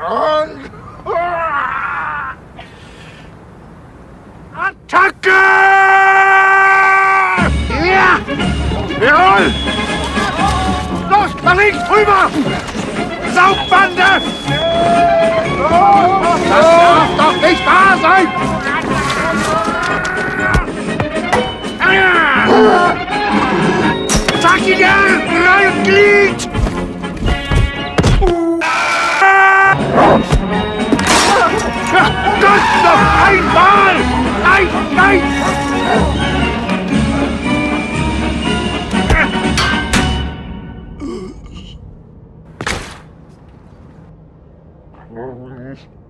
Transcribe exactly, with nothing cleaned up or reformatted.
Attacke! Ja! Jawohl! Los, nach links, rüber! Saugbande! Das darf doch nicht wahr sein! Zackiger Reinglied! Das noch einmal! Nein, nein! Mm-hmm.